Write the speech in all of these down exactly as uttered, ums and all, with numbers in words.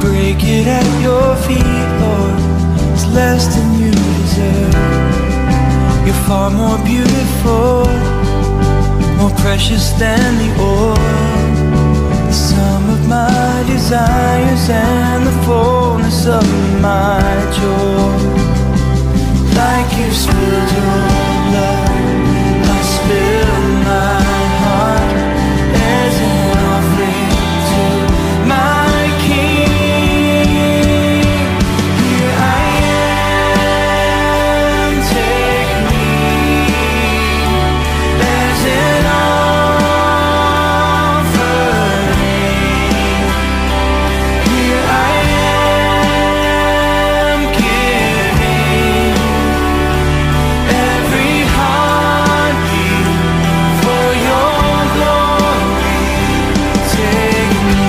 break it at your feet, Lord. It's less than you deserve. You're far more beautiful, more precious than the oil, the sum of my desires and the fullness of my joy. Like you spilled your blood, I spill my heart as an offering to my King. Here I am, take me as an offering. Here I am, giving every heartbeat for your glory. Take me.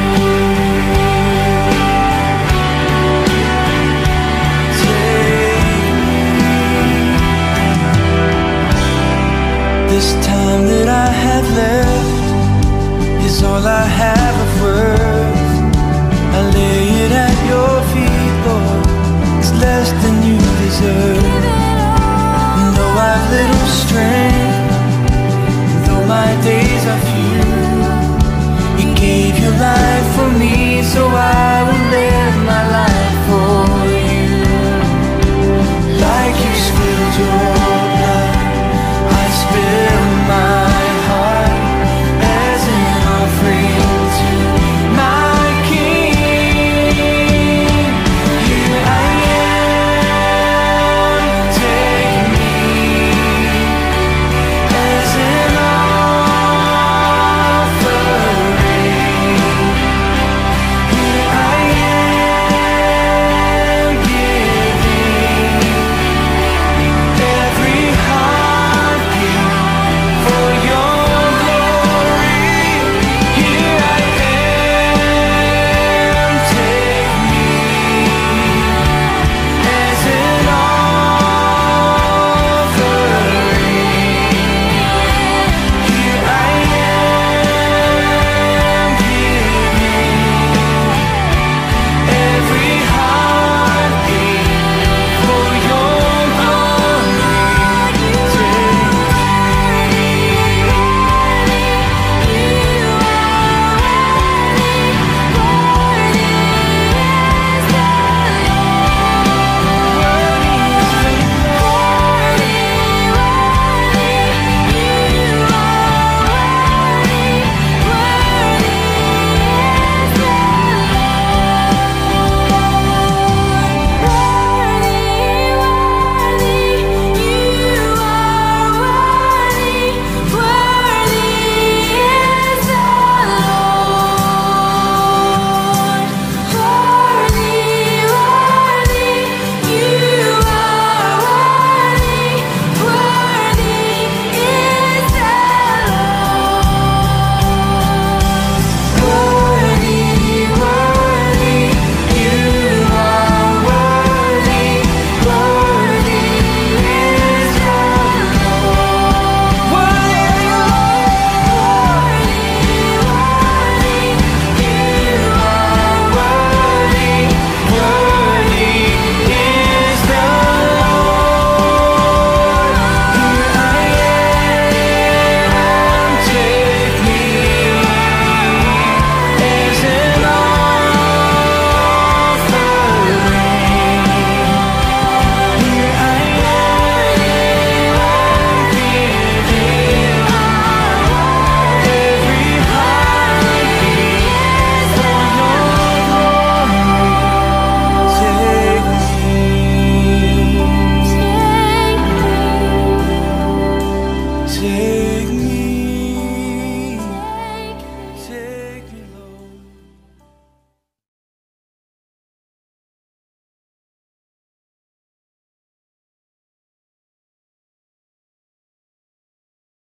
This time that I have left is all I have of worth. I lay it at your feet, Lord. It's less than you deserve. And though I've little strength, and though my days are few, you gave your life for me.